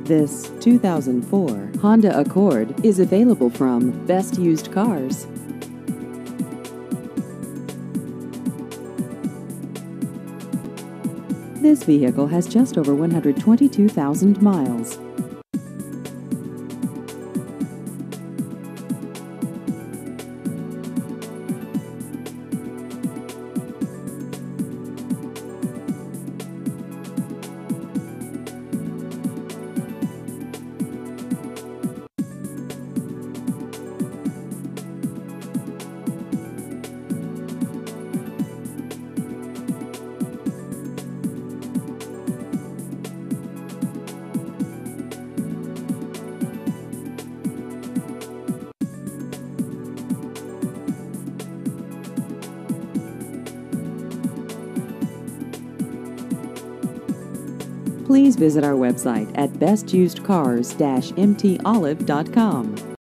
This 2004 Honda Accord is available from Best Used Cars. This vehicle has just over 122,000 miles. Please visit our website at bestusedcars-mtolive.com.